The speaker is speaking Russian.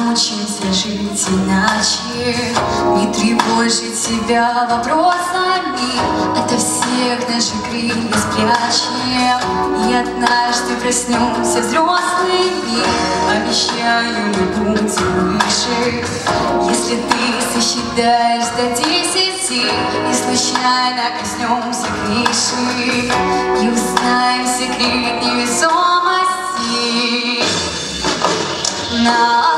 научимся жить иначе, не тревожить себя вопросами, ото всех наши крылья спрячем. И однажды проснемся взрослыми, обещаю, мы будем выше. Если ты сосчитаешь до 10 и случайно коснемся крыши, и узнаем секрет невесомости.